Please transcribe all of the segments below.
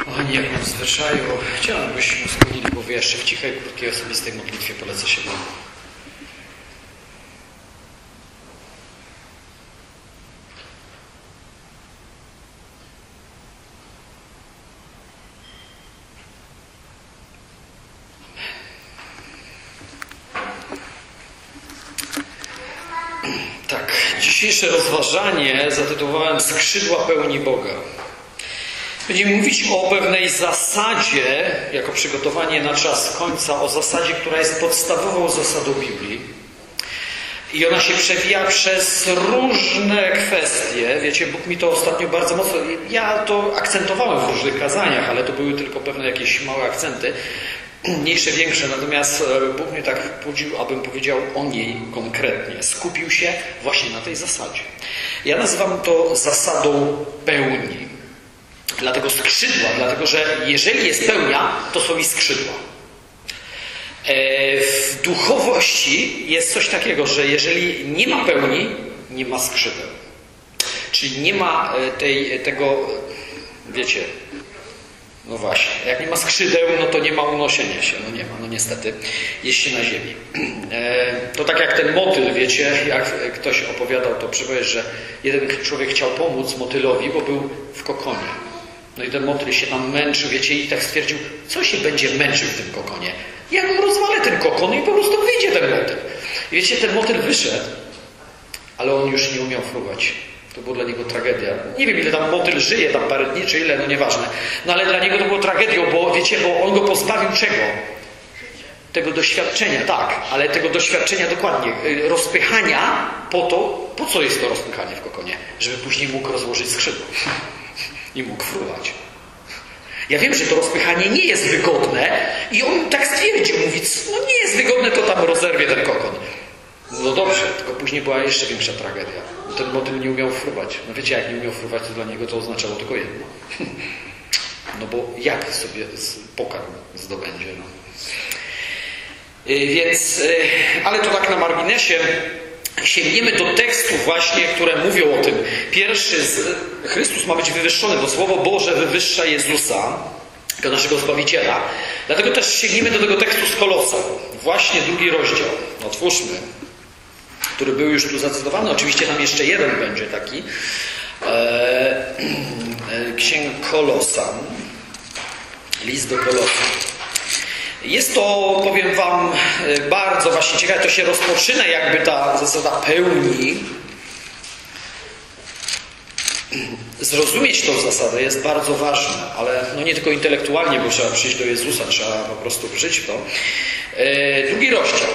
Kochani, jak mam w zwyczaju, chciałem, byśmy skłonili głowy jeszcze w cichej, krótkiej, osobistej modlitwie. Polecę się Wam. Tak, dzisiejsze rozważanie zatytułowałem Skrzydła pełni Boga. Będziemy mówić o pewnej zasadzie, jako przygotowanie na czas końca, o zasadzie, która jest podstawową zasadą Biblii. I ona się przewija przez różne kwestie. Wiecie, Bóg mi to ostatnio bardzo mocno... Ja to akcentowałem w różnych kazaniach, ale to były tylko pewne jakieś małe akcenty. Mniejsze, większe. Natomiast Bóg mnie tak budził, abym powiedział o niej konkretnie. Skupił się właśnie na tej zasadzie. Ja nazywam to zasadą pełni. Dlatego skrzydła, dlatego że jeżeli jest pełnia, to są i skrzydła. W duchowości jest coś takiego, że jeżeli nie ma pełni, nie ma skrzydeł. Czyli nie ma tego, wiecie, no właśnie, jak nie ma skrzydeł, no to nie ma unoszenia się. No nie ma, no niestety, jest się na ziemi. To tak jak ten motyl, wiecie, jak ktoś opowiadał to przypowiedź, że jeden człowiek chciał pomóc motylowi, bo był w kokonie. No i ten motyl się tam męczył, wiecie, i tak stwierdził, co się będzie męczył w tym kokonie? Ja go rozwalę ten kokon i po prostu wyjdzie ten motyl. I wiecie, ten motyl wyszedł, ale on już nie umiał fruwać. To była dla niego tragedia. Nie wiem, ile tam motyl żyje, tam parę dni, czy ile, no nieważne. No ale dla niego to było tragedią, bo wiecie, bo on go pozbawił czego? Tego doświadczenia, tak, ale tego doświadczenia dokładnie, rozpychania po co jest to rozpychanie w kokonie? Żeby później mógł rozłożyć skrzydła. I mógł fruwać. Ja wiem, że to rozpychanie nie jest wygodne i on tak stwierdził, mówi, no nie jest wygodne, to tam rozerwie ten kokon. No dobrze, tylko później była jeszcze większa tragedia. Ten motyl nie umiał fruwać. No wiecie, jak nie umiał fruwać, to dla niego to oznaczało tylko jedno. No bo jak sobie pokarm zdobędzie? No. Więc, ale to tak na marginesie. Sięgniemy do tekstów właśnie, które mówią o tym. Pierwszy, Chrystus ma być wywyższony, bo Słowo Boże wywyższa Jezusa, jako naszego Zbawiciela. Dlatego też sięgniemy do tego tekstu z Kolosa. Właśnie 2 rozdział. Otwórzmy. Który był już tu zacytowany. Oczywiście tam jeszcze jeden będzie taki. Księga Kolosan. List do Kolosan. Jest to, powiem Wam, bardzo właśnie ciekawe. To się rozpoczyna jakby ta zasada pełni. Zrozumieć tą zasadę jest bardzo ważne, ale no nie tylko intelektualnie, bo trzeba przyjść do Jezusa, trzeba po prostu żyć w to. 2 rozdział.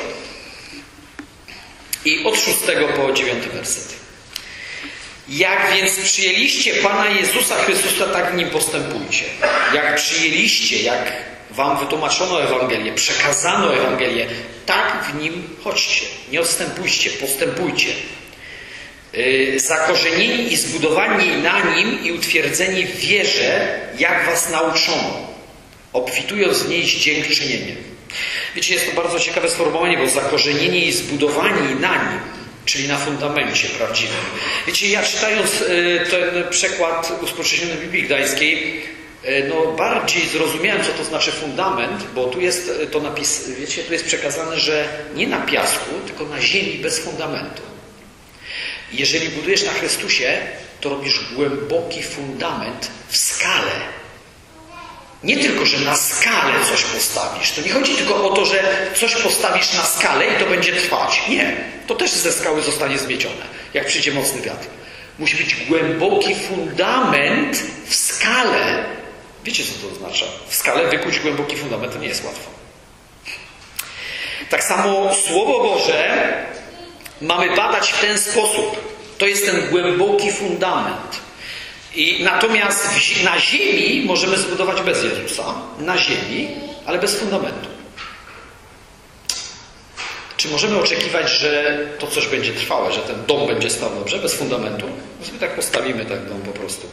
I od 6 po 9 werset. Jak więc przyjęliście Pana Jezusa Chrystusa, tak w Nim postępujcie. Jak przyjęliście, jak Wam wytłumaczono Ewangelię, przekazano Ewangelię, tak w Nim chodźcie. Nie odstępujcie, postępujcie. Zakorzenieni i zbudowani na Nim i utwierdzeni w wierze, jak Was nauczono, obfitując w niej z dziękczynieniem. Wiecie, jest to bardzo ciekawe sformułowanie, bo zakorzenieni i zbudowani na Nim, czyli na fundamencie prawdziwym. Wiecie, ja czytając ten przekład Uspołeczniony Biblii Gdańskiej, no bardziej zrozumiałem, co to znaczy fundament, bo tu jest to wiecie, tu jest przekazane, że nie na piasku, tylko na ziemi bez fundamentu. Jeżeli budujesz na Chrystusie, to robisz głęboki fundament w skale. Nie tylko, że na skalę coś postawisz. To nie chodzi tylko o to, że coś postawisz na skalę i to będzie trwać. Nie. To też ze skały zostanie zmiecione, jak przyjdzie mocny wiatr. Musi być głęboki fundament w skale. Wiecie, co to oznacza? W skale wykuć głęboki fundament to nie jest łatwo. Tak samo Słowo Boże mamy badać w ten sposób. To jest ten głęboki fundament. Natomiast na ziemi możemy zbudować bez Jezusa. Na ziemi, ale bez fundamentu. Czy możemy oczekiwać, że to coś będzie trwałe, że ten dom będzie stał dobrze, bez fundamentu? No sobie tak postawimy ten dom po prostu.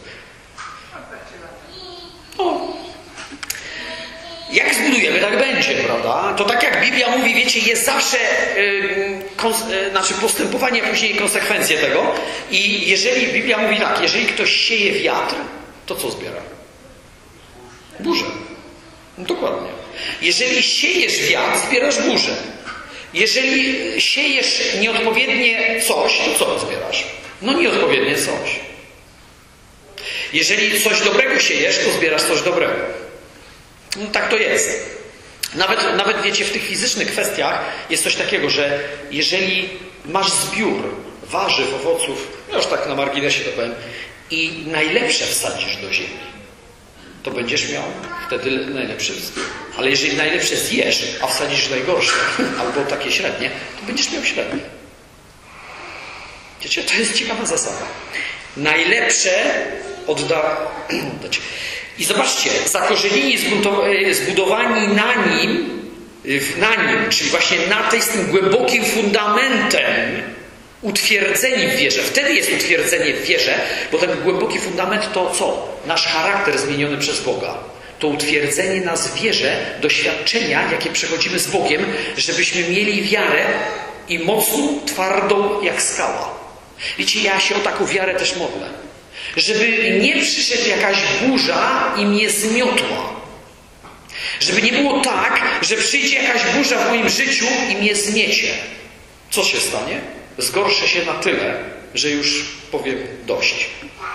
No. Jak zbudujemy, tak będzie, prawda? To tak jak Biblia mówi, wiecie, jest zawsze postępowanie, a później konsekwencje tego. I jeżeli Biblia mówi tak, jeżeli ktoś sieje wiatr, to co zbiera? Burzę. No dokładnie. Jeżeli siejesz wiatr, zbierasz burzę. Jeżeli siejesz nieodpowiednie coś, to co zbierasz? No nieodpowiednie coś. Jeżeli coś dobrego siejesz, to zbierasz coś dobrego. No tak to jest. Nawet wiecie, w tych fizycznych kwestiach jest coś takiego, że jeżeli masz zbiór warzyw, owoców, no już tak na marginesie to powiem, i najlepsze wsadzisz do ziemi, to będziesz miał wtedy najlepszy zbiór. Ale jeżeli najlepsze zjesz, a wsadzisz najgorsze, albo takie średnie, to będziesz miał średnie. Wiecie, to jest ciekawa zasada. Najlepsze oddać. I zobaczcie, zakorzenieni, zbudowani na nim, czyli właśnie z tym głębokim fundamentem, utwierdzeni w wierze. Wtedy jest utwierdzenie w wierze, bo ten głęboki fundament to co? Nasz charakter zmieniony przez Boga. To utwierdzenie nas w wierze, doświadczenia, jakie przechodzimy z Bogiem, żebyśmy mieli wiarę i mocną, twardą jak skała. Wiecie, ja się o taką wiarę też modlę. Żeby nie przyszedł jakaś burza i mnie zmiotła. Żeby nie było tak, że przyjdzie jakaś burza w moim życiu i mnie zmiecie. Co się stanie? Zgorszę się na tyle, że już powiem dość.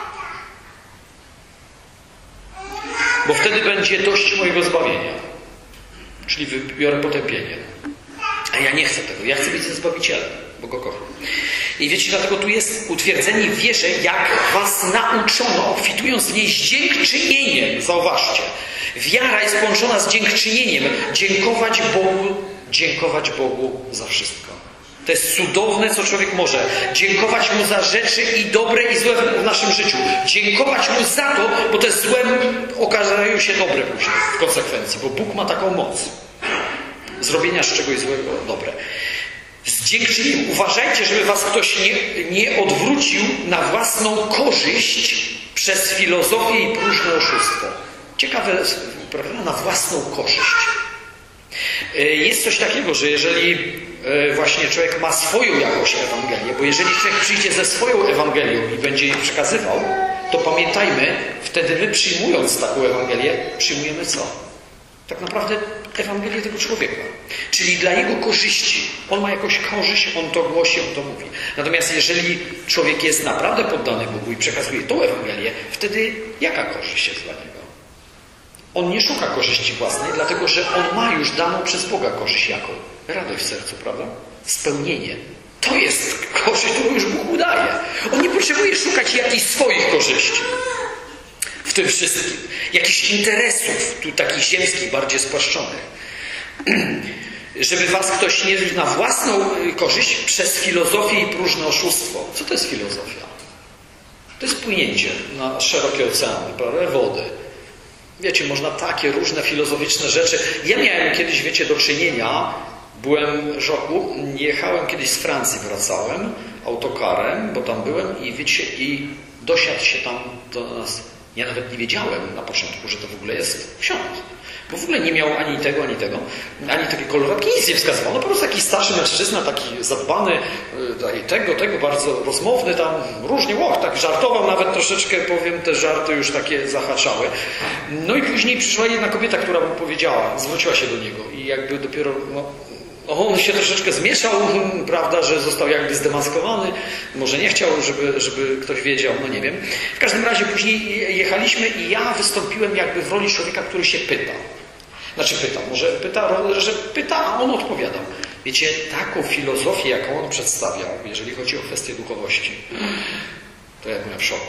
Bo wtedy będzie dość mojego zbawienia. Czyli wybiorę potępienie. A ja nie chcę tego. Ja chcę być ze Zbawicielem, bo Go kocham. I wiecie, dlatego tu jest utwierdzenie w wierze, jak was nauczono, obfitując w niej z dziękczynieniem. Zauważcie. Wiara jest połączona z dziękczynieniem. Dziękować Bogu za wszystko. To jest cudowne, co człowiek może. Dziękować Mu za rzeczy i dobre, i złe w naszym życiu. Dziękować Mu za to, bo te złe okazają się dobre później, w konsekwencji. Bo Bóg ma taką moc zrobienia z czegoś złego dobre. Z dziękczynieniem. Uważajcie, żeby was ktoś nie odwrócił na własną korzyść przez filozofię i próżne oszustwo. Ciekawe, prawda? Na własną korzyść. Jest coś takiego, że jeżeli właśnie człowiek ma swoją jakąś Ewangelię, bo jeżeli człowiek przyjdzie ze swoją Ewangelią i będzie jej przekazywał, to pamiętajmy, wtedy my przyjmując taką Ewangelię, przyjmujemy co? Tak naprawdę Ewangelię tego człowieka. Czyli dla jego korzyści. On ma jakąś korzyść, on to głosi, on to mówi. Natomiast jeżeli człowiek jest naprawdę poddany Bogu i przekazuje tą Ewangelię, wtedy jaka korzyść jest dla niego? On nie szuka korzyści własnej, dlatego że on ma już daną przez Boga korzyść jaką? Radość w sercu, prawda? Spełnienie. To jest korzyść, którą już Bóg mu daje. On nie potrzebuje szukać jakichś swoich korzyści w tym wszystkim. Jakichś interesów, tu takich ziemskich, bardziej spłaszczonych. Żeby was ktoś nie zwiódł na własną korzyść przez filozofię i próżne oszustwo. Co to jest filozofia? To jest płynięcie na szerokie oceany, prawda? Wody. Wiecie, można takie różne filozoficzne rzeczy. Ja miałem kiedyś, wiecie, do czynienia, byłem w szoku, jechałem kiedyś z Francji, wracałem autokarem, bo tam byłem i wiecie, i dosiadł się tam do nas. Ja nawet nie wiedziałem na początku, że to w ogóle jest ksiądz. Bo w ogóle nie miał ani tego, ani takiej koloratki, nic nie wskazywał. No po prostu taki starszy mężczyzna, taki zadbany, tego, bardzo rozmowny tam, różnie, tak żartował, nawet troszeczkę, powiem, te żarty już takie zahaczały. No i później przyszła jedna kobieta, która mu powiedziała, zwróciła się do niego i jakby dopiero, on się troszeczkę zmieszał, prawda, że został jakby zdemaskowany, może nie chciał, żeby ktoś wiedział, no nie wiem. W każdym razie później jechaliśmy i ja wystąpiłem jakby w roli człowieka, który się pyta. Znaczy pyta, a on odpowiadał. Wiecie, taką filozofię, jaką on przedstawiał, jeżeli chodzi o kwestię duchowości, to ja byłem w szoku.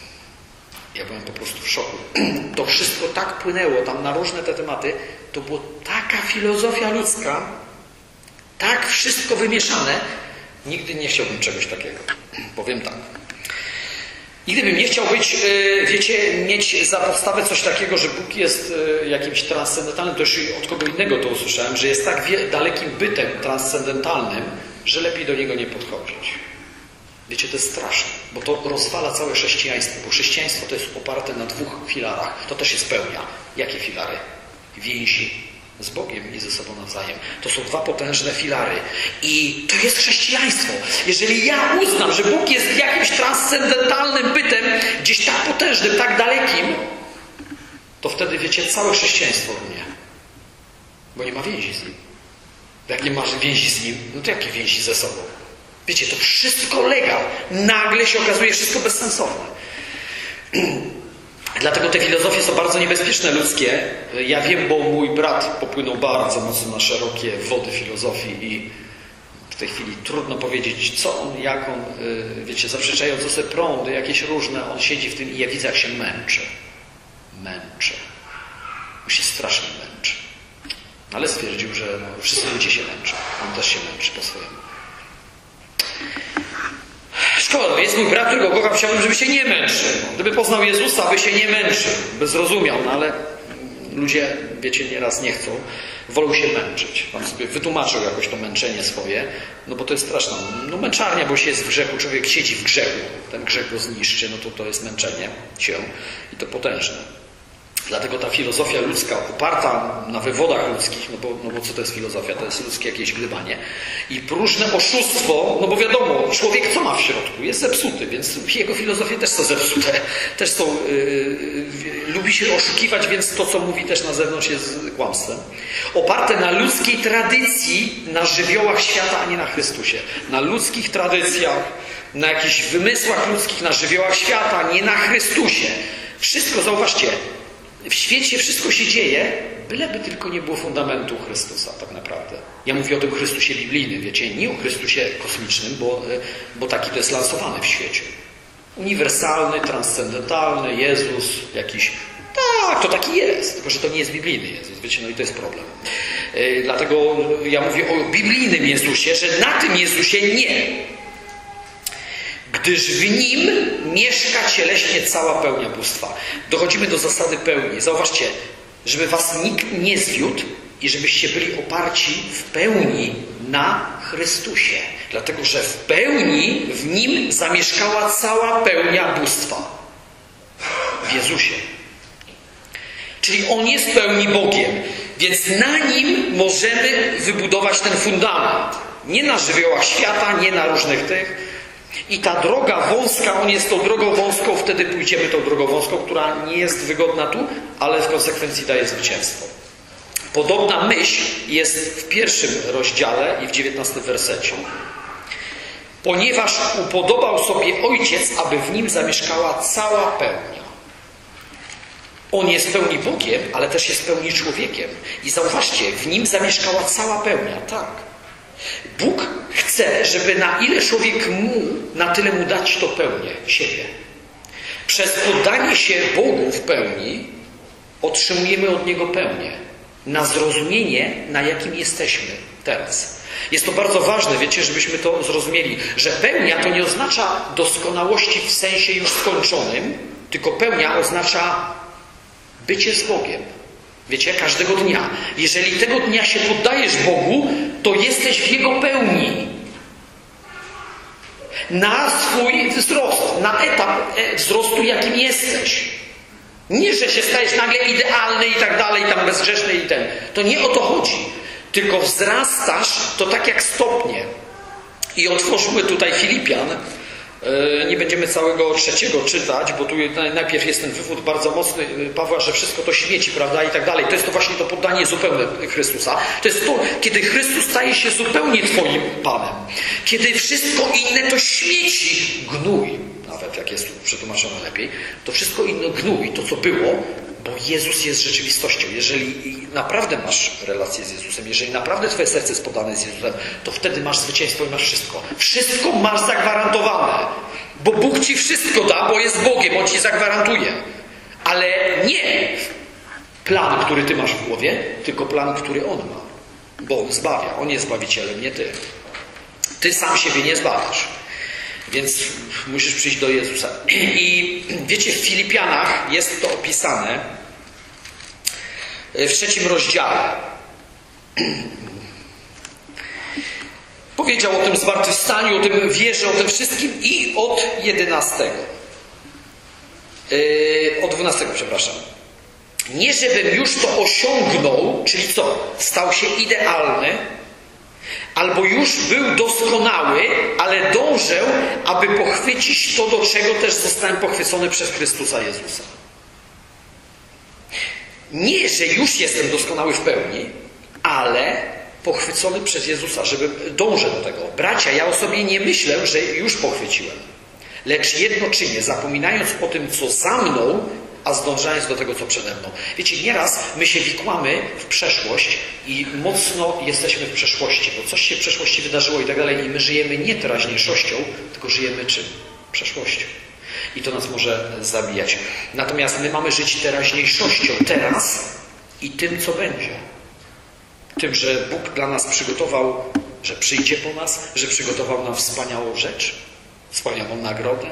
Ja byłem po prostu w szoku. To wszystko tak płynęło tam na różne te tematy. To była taka filozofia ludzka, tak wszystko wymieszane. Nigdy nie chciałbym czegoś takiego. Powiem tak. Nigdy bym nie chciał być, wiecie, mieć za podstawę coś takiego, że Bóg jest jakimś transcendentalnym. To już od kogo innego to usłyszałem, że jest tak dalekim bytem transcendentalnym, że lepiej do niego nie podchodzić. Wiecie, to jest straszne, bo to rozwala całe chrześcijaństwo, bo chrześcijaństwo to jest oparte na dwóch filarach. To też się spełnia. Jakie filary? Więzi z Bogiem i ze sobą nawzajem. To są dwa potężne filary. I to jest chrześcijaństwo. Jeżeli ja uznam, że Bóg jest jakimś transcendentalnym bytem, gdzieś tak potężnym, tak dalekim, to wtedy, wiecie, całe chrześcijaństwo runie. Bo nie ma więzi z Nim. Jak nie masz więzi z Nim, no to jakie więzi ze sobą? Wiecie, to wszystko lega. Nagle się okazuje wszystko bezsensowne. Dlatego te filozofie są bardzo niebezpieczne, ludzkie. Ja wiem, bo mój brat popłynął bardzo mocno na szerokie wody filozofii i w tej chwili trudno powiedzieć, co on, jak on, wiecie, zaprzeczające sobie prądy, jakieś różne, on siedzi w tym i ja widzę, jak się męczy. On się strasznie męczy. Ale stwierdził, że wszyscy ludzie się męczą. On też się męczy po swojemu. Szkoda, jest mój brat, którego kocham, chciałbym, żeby się nie męczył. Gdyby poznał Jezusa, by się nie męczył, by zrozumiał, no ale ludzie, wiecie, nieraz nie chcą, wolą się męczyć. Pan sobie wytłumaczył jakoś to męczenie swoje, no bo to jest straszne. No męczarnia, bo się jest w grzechu, człowiek siedzi w grzechu, ten grzech go zniszczy, no to jest męczenie się i to potężne. Dlatego ta filozofia ludzka, oparta na wywodach ludzkich, no bo co to jest filozofia? To jest ludzkie jakieś glebanie. I próżne oszustwo, no bo wiadomo, człowiek co ma w środku? Jest zepsuty, więc jego filozofie też są zepsute. Też są, lubi się oszukiwać, więc to, co mówi też na zewnątrz jest kłamstwem. Oparte na ludzkiej tradycji, na żywiołach świata, a nie na Chrystusie. Na ludzkich tradycjach, na jakichś wymysłach ludzkich, na żywiołach świata, nie na Chrystusie. Wszystko, zauważcie, w świecie wszystko się dzieje, byleby tylko nie było fundamentu Chrystusa tak naprawdę. Ja mówię o tym Chrystusie biblijnym, wiecie, nie o Chrystusie kosmicznym, bo taki to jest lansowany w świecie. Uniwersalny, transcendentalny, Jezus, jakiś... Tak, to taki jest, tylko że to nie jest biblijny Jezus, wiecie, no i to jest problem. Dlatego ja mówię o biblijnym Jezusie, że na tym Jezusie nie. Gdyż w Nim mieszka cieleśnie cała pełnia bóstwa. Dochodzimy do zasady pełni. Zauważcie, żeby was nikt nie zwiódł i żebyście byli oparci w pełni na Chrystusie. Dlatego, że w pełni w Nim zamieszkała cała pełnia bóstwa. W Jezusie. Czyli On jest w pełni Bogiem. Więc na Nim możemy wybudować ten fundament. Nie na żywiołach świata, nie na różnych tych. I ta droga wąska, On jest tą drogą wąską, wtedy pójdziemy tą drogą wąską, która nie jest wygodna tu, ale w konsekwencji daje zwycięstwo. Podobna myśl jest w 1 rozdziale i w 19 wersecie. Ponieważ upodobał sobie Ojciec, aby w Nim zamieszkała cała pełnia. On jest w pełni Bogiem, ale też jest w pełni człowiekiem. I zauważcie, w Nim zamieszkała cała pełnia, tak. Bóg chce, żeby na ile człowiek na tyle mu dać to pełnię siebie. Przez oddanie się Bogu w pełni otrzymujemy od Niego pełnię. Na zrozumienie, na jakim jesteśmy teraz. Jest to bardzo ważne, wiecie, żebyśmy to zrozumieli, że pełnia to nie oznacza doskonałości w sensie już skończonym, tylko pełnia oznacza bycie z Bogiem. Wiecie, każdego dnia. Jeżeli tego dnia się poddajesz Bogu, to jesteś w Jego pełni. Na swój wzrost, na etap wzrostu, jakim jesteś. Nie, że się stajesz nagle idealny i tak dalej, tam bezgrzeszny i ten. To nie o to chodzi. Tylko wzrastasz, to tak jak stopnie. I otwórzmy tutaj Filipian. Nie będziemy całego 3 czytać, bo tu najpierw jest ten wywód bardzo mocny Pawła, że wszystko to śmieci, prawda, i tak dalej. To jest to właśnie to poddanie zupełne Chrystusa. To jest to, kiedy Chrystus staje się zupełnie Twoim Panem. Kiedy wszystko inne to śmieci, gnój, nawet jak jest tu przetłumaczone lepiej, to wszystko inne gnój, to co było, bo Jezus jest rzeczywistością. Jeżeli naprawdę masz relację z Jezusem, jeżeli naprawdę Twoje serce jest poddane z Jezusem, to wtedy masz zwycięstwo i masz wszystko. Wszystko masz zagwarantowane. Bo Bóg Ci wszystko da, bo jest Bogiem, On Ci zagwarantuje. Ale nie plan, który Ty masz w głowie, tylko plan, który On ma. Bo On zbawia. On jest Zbawicielem, nie Ty. Ty sam siebie nie zbawisz. Więc musisz przyjść do Jezusa. I wiecie, w Filipianach jest to opisane w 3 rozdziale. Powiedział o tym zmartwychwstaniu, o tym wierze, o tym wszystkim i od 11. Od 12, przepraszam. Nie żebym już to osiągnął, czyli co? Stał się idealny, albo już był doskonały, ale dążę, aby pochwycić to, do czego też zostałem pochwycony przez Chrystusa Jezusa. Nie, że już jestem doskonały w pełni, ale pochwycony przez Jezusa, żeby dążę do tego. Bracia, ja o sobie nie myślę, że już pochwyciłem. Lecz jedno czynię, zapominając o tym, co za mną, a zdążając do tego, co przede mną. Wiecie, nieraz my się wikłamy w przeszłość i mocno jesteśmy w przeszłości, bo coś się w przeszłości wydarzyło i tak dalej, i my żyjemy nie teraźniejszością, tylko żyjemy czym? Przeszłością. I to nas może zabijać. Natomiast my mamy żyć teraźniejszością, teraz i tym, co będzie. Tym, że Bóg dla nas przygotował, że przyjdzie po nas, że przygotował nam wspaniałą rzecz, wspaniałą nagrodę,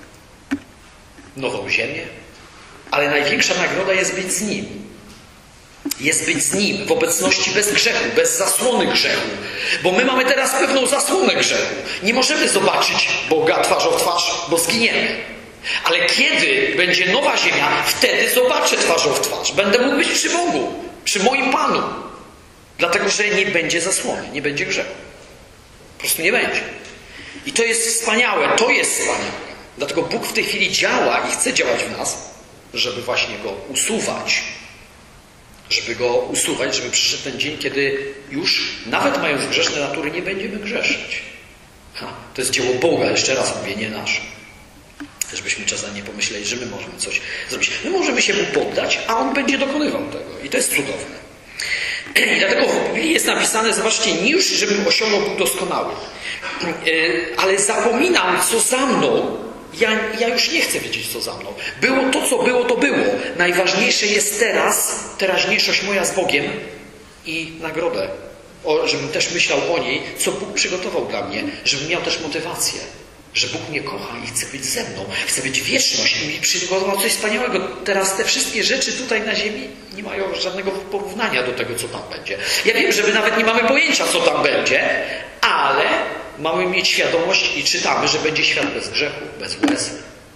nową ziemię. Ale największa nagroda jest być z Nim. Jest być z Nim w obecności bez grzechu, bez zasłony grzechu. Bo my mamy teraz pewną zasłonę grzechu. Nie możemy zobaczyć Boga twarzą w twarz, bo zginiemy. Ale kiedy będzie nowa ziemia, wtedy zobaczę twarzą w twarz. Będę mógł być przy Bogu, przy moim Panu. Dlatego, że nie będzie zasłony, nie będzie grzechu. Po prostu nie będzie. I to jest wspaniałe, to jest wspaniałe. Dlatego Bóg w tej chwili działa i chce działać w nas, żeby właśnie Go usuwać. Żeby Go usuwać, żeby przyszedł ten dzień, kiedy już, nawet mając grzeszne natury, nie będziemy grzeszyć. To jest dzieło Boga, jeszcze raz mówię, nie nasze. Żebyśmy czasem nie pomyśleli, że my możemy coś zrobić. My możemy się Mu poddać, a On będzie dokonywał tego. I to jest cudowne. I dlatego w Biblii jest napisane, zobaczcie, nie już, żebym osiągnął Bóg doskonały, ale zapominam, co za mną. Ja już nie chcę wiedzieć, co za mną. Było to, co było, to było. Najważniejsze jest teraz, teraźniejszość moja z Bogiem i nagrodę. Żebym też myślał o niej, co Bóg przygotował dla mnie, żebym miał też motywację, że Bóg mnie kocha i chce być ze mną, chce być wieczność i mi przygotował coś wspaniałego. Teraz te wszystkie rzeczy tutaj na ziemi nie mają żadnego porównania do tego, co tam będzie. Ja wiem, że my nawet nie mamy pojęcia, co tam będzie, ale mamy mieć świadomość i czytamy, że będzie świat bez grzechu, bez łez.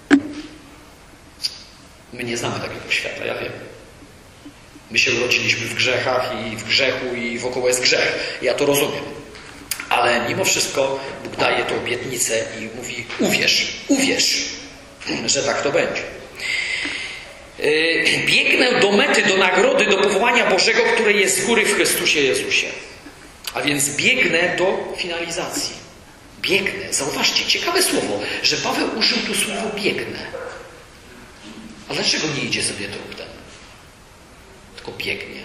My nie znamy takiego świata, ja wiem. My się urodziliśmy w grzechach i w grzechu i wokoło jest grzech. Ja to rozumiem. Ale mimo wszystko Bóg daje tę obietnicę i mówi: uwierz, że tak to będzie. Biegnę do mety, do nagrody, do powołania Bożego, które jest z góry w Chrystusie Jezusie. A więc biegnę do finalizacji. Biegnę. Zauważcie, ciekawe słowo, że Paweł użył tu słowo biegnę. A dlaczego nie idzie sobie trupem? Tylko biegnie.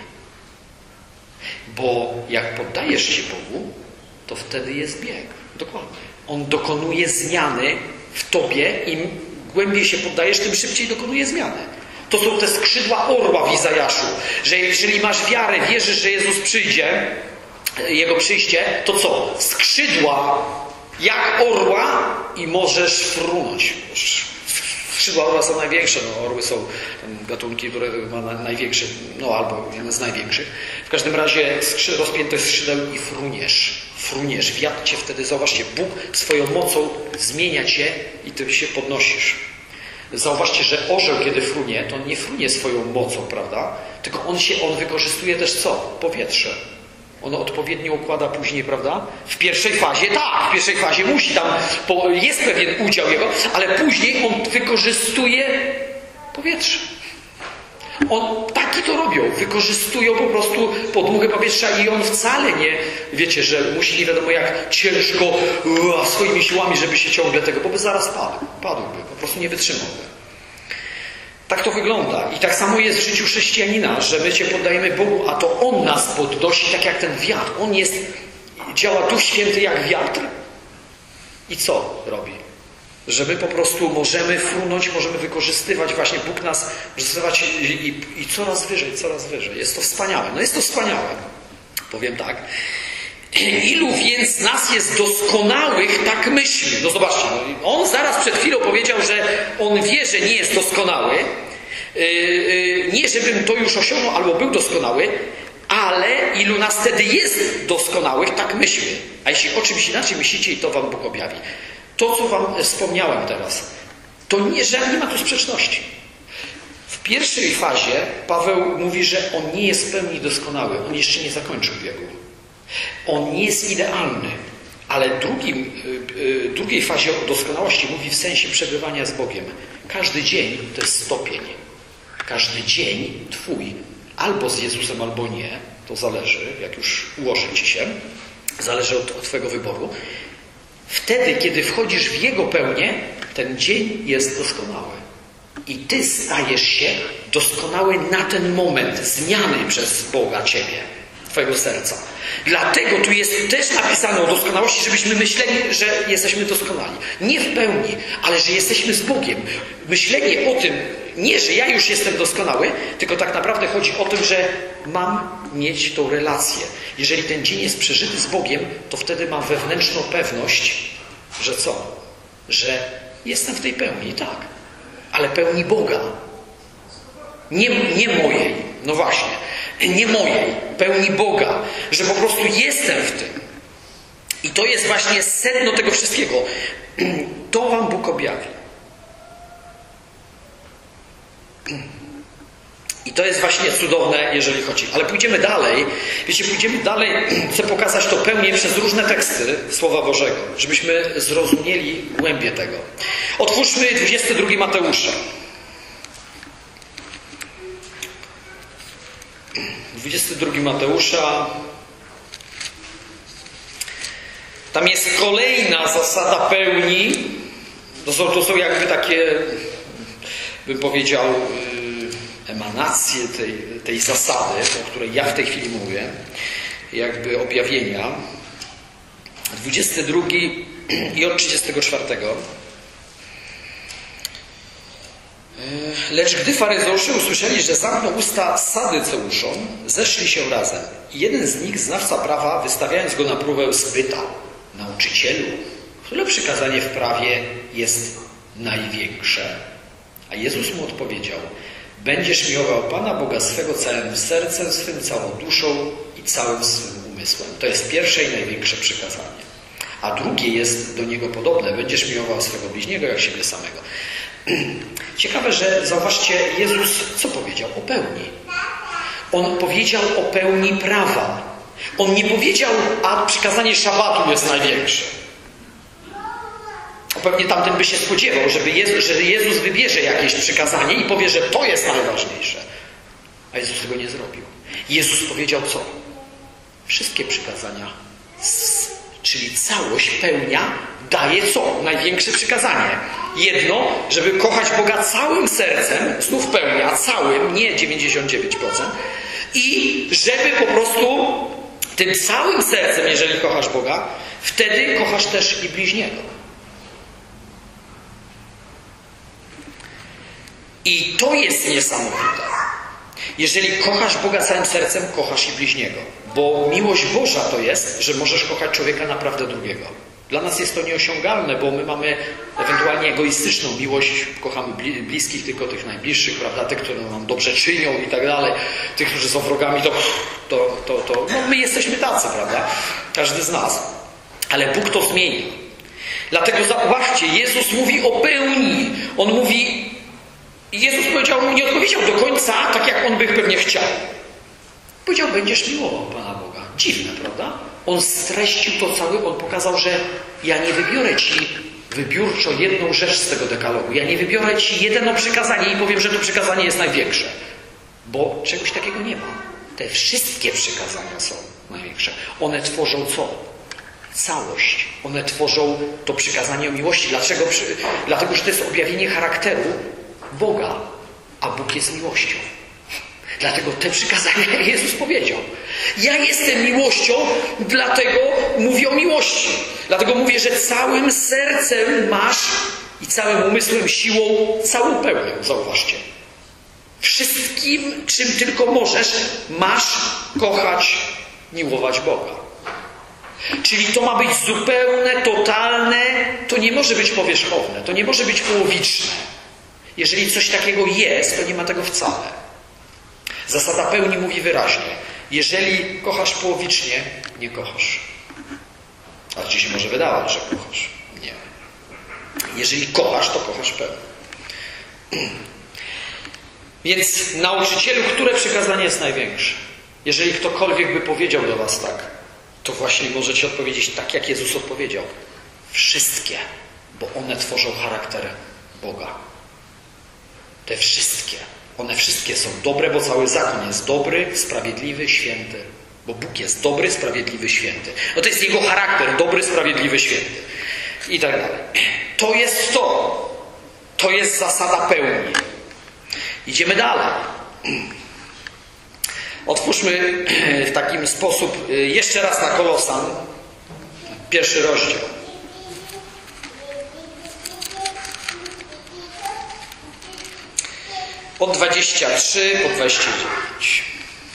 Bo jak poddajesz się Bogu, to wtedy jest bieg. Dokładnie. On dokonuje zmiany w tobie. Im głębiej się poddajesz, tym szybciej dokonuje zmiany. To są te skrzydła orła w Izajaszu. Że jeżeli masz wiarę, wierzysz, że Jezus przyjdzie, Jego przyjście, to co? Skrzydła jak orła i możesz frunąć. Skrzydła orła są największe. No, orły są gatunki, które ma największe, no albo jeden z największych. W każdym razie rozpiętość skrzydeł i fruniesz. Wiatr cię wtedy, zauważcie, Bóg swoją mocą zmienia cię i ty się podnosisz. Zauważcie, że orzeł, kiedy frunie, to on nie frunie swoją mocą, prawda? Tylko on wykorzystuje też co? Powietrze. Ono odpowiednio układa później, prawda? W pierwszej fazie tak, w pierwszej fazie musi tam, jest pewien udział jego, ale później on wykorzystuje powietrze. Taki to robią, wykorzystują po prostu podmuchę powietrza i on wcale nie, wiecie, że musi nie wiadomo jak ciężko swoimi siłami, żeby się ciągle tego, bo by zaraz padłby, po prostu nie wytrzymałby. Tak to wygląda. I tak samo jest w życiu chrześcijanina, że my się poddajemy Bogu, a to On nas podnosi, tak jak ten wiatr. Działa Duch Święty jak wiatr. I co robi? Że my po prostu możemy frunąć, możemy wykorzystywać, właśnie Bóg nas wykorzystywać i coraz wyżej. Jest to wspaniałe. No jest to wspaniałe. Powiem tak. Ilu więc nas jest doskonałych, tak myśli. No zobaczcie, on zaraz przed chwilą powiedział, że on wie, że nie jest doskonały. Nie, żebym to już osiągnął albo był doskonały, ale ilu nas wtedy jest doskonałych, tak myśli. A jeśli o czymś inaczej myślicie, i to wam Bóg objawi. To, co wam wspomniałem teraz, to nie ma tu sprzeczności. W pierwszej fazie Paweł mówi, że on nie jest w pełni doskonały. On jeszcze nie zakończył biegu. On nie jest idealny, ale drugiej fazie doskonałości mówi w sensie przebywania z Bogiem. Każdy dzień to jest stopień. Każdy dzień twój, albo z Jezusem, albo nie. To zależy, jak już ułoży ci się. Zależy od twojego wyboru. Wtedy, kiedy wchodzisz w Jego pełnię, ten dzień jest doskonały. I ty stajesz się doskonały na ten moment zmiany przez Boga ciebie, twojego serca. Dlatego tu jest też napisane o doskonałości, żebyśmy myśleli, że jesteśmy doskonali. Nie w pełni, ale że jesteśmy z Bogiem. Myślenie o tym, nie, że ja już jestem doskonały, tylko tak naprawdę chodzi o tym, że mam mieć tą relację. Jeżeli ten dzień jest przeżyty z Bogiem, to wtedy mam wewnętrzną pewność, że co? Że jestem w tej pełni, tak. Ale pełni Boga. Nie mojej. No właśnie. Nie mojej. Pełni Boga. Że po prostu jestem w tym. I to jest właśnie sedno tego wszystkiego. To wam Bóg objawi. I to jest właśnie cudowne, jeżeli chodzi. Ale pójdziemy dalej. Wiecie, pójdziemy dalej. Chcę pokazać to pełnię przez różne teksty Słowa Bożego, żebyśmy zrozumieli głębię tego. Otwórzmy 22 Mateusza. 22 Mateusza. Tam jest kolejna zasada pełni. To są jakby takie, bym powiedział, emanacje tej zasady, o której ja w tej chwili mówię, jakby objawienia. 22 i od 34. Lecz gdy faryzeusze usłyszeli, że zamknął usta sadyceuszom, zeszli się razem. I jeden z nich, znawca prawa, wystawiając go na próbę, spytał: Nauczycielu, które przykazanie w prawie jest największe? A Jezus mu odpowiedział: Będziesz miłował Pana Boga swego całym sercem swym, całą duszą i całym swym umysłem. To jest pierwsze i największe przykazanie. A drugie jest do niego podobne. Będziesz miłował swego bliźniego jak siebie samego. Ciekawe, że zauważcie, Jezus co powiedział? O pełni. On powiedział o pełni prawa. On nie powiedział, a przykazanie szabatu jest największe. Pewnie tamten by się spodziewał, że Jezus wybierze jakieś przykazanie i powie, że to jest najważniejsze. A Jezus tego nie zrobił. Jezus powiedział co? Wszystkie przykazania, czyli całość, pełnia, daje co? Największe przykazanie. Jedno, żeby kochać Boga całym sercem, znów pełnia, całym, nie 99%. I żeby po prostu tym całym sercem, jeżeli kochasz Boga, wtedy kochasz też i bliźniego. I to jest niesamowite. Jeżeli kochasz Boga całym sercem, kochasz i bliźniego. Bo miłość Boża to jest, że możesz kochać człowieka naprawdę drugiego. Dla nas jest to nieosiągalne, bo my mamy ewentualnie egoistyczną miłość. Kochamy bliskich, tylko tych najbliższych, prawda? Tych, które nam dobrze czynią i tak dalej. Tych, którzy są wrogami, to no my jesteśmy tacy, prawda? Każdy z nas. Ale Bóg to zmienia. Dlatego zauważcie, Jezus mówi o pełni. On mówi... Jezus nie odpowiedział do końca, tak jak on by pewnie chciał. Powiedział: będziesz miłował Pana Boga. Dziwne, prawda? On streścił to całe, on pokazał, że ja nie wybiorę ci wybiórczo jedną rzecz z tego dekalogu. Ja nie wybiorę ci jedno przykazanie i powiem, że to przykazanie jest największe. Bo czegoś takiego nie ma. Te wszystkie przykazania są największe. One tworzą co? Całość. One tworzą to przykazanie o miłości. Dlaczego? Dlatego, że to jest objawienie charakteru Boga, a Bóg jest miłością. Dlatego te przykazania Jezus powiedział. Ja jestem miłością, dlatego mówię o miłości. Dlatego mówię, że całym sercem masz i całym umysłem, siłą, całą pełnią. Zauważcie. Wszystkim, czym tylko możesz, masz kochać, miłować Boga. Czyli to ma być zupełne, totalne, to nie może być powierzchowne, to nie może być połowiczne. Jeżeli coś takiego jest, to nie ma tego wcale. Zasada pełni mówi wyraźnie: jeżeli kochasz połowicznie, nie kochasz. A ci się może wydawać, że kochasz. Nie. Jeżeli kochasz, to kochasz pełni. Więc nauczycielu, które przykazanie jest największe? Jeżeli ktokolwiek by powiedział do was tak, to właśnie możecie odpowiedzieć tak, jak Jezus odpowiedział. Wszystkie, bo one tworzą charakter Boga. Te wszystkie. One wszystkie są dobre, bo cały zakon jest dobry, sprawiedliwy, święty. Bo Bóg jest dobry, sprawiedliwy, święty. No to jest Jego charakter, dobry, sprawiedliwy, święty. I tak dalej. To jest to. To jest zasada pełni. Idziemy dalej. Otwórzmy w takim sposób jeszcze raz na Kolosan, 1 rozdział. Od 23 po 29.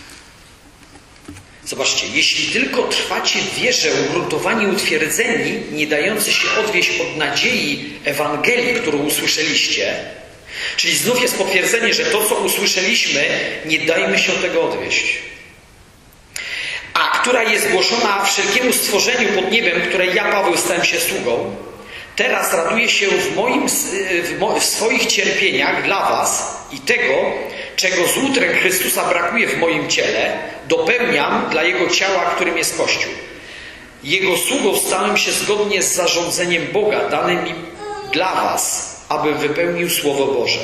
Zobaczcie, jeśli tylko trwacie w wierze, ugruntowani, utwierdzeni, nie dający się odwieść od nadziei Ewangelii, którą usłyszeliście, czyli znów jest potwierdzenie, że to, co usłyszeliśmy, nie dajmy się od tego odwieść, a która jest głoszona wszelkiemu stworzeniu pod niebem, której ja, Paweł, stałem się sługą, teraz raduję się w swoich cierpieniach dla was i tego, czego z utrek Chrystusa brakuje w moim ciele, dopełniam dla Jego ciała, którym jest Kościół. Jego sługą stałem się zgodnie z zarządzeniem Boga danym mi dla was, aby wypełnił Słowo Boże.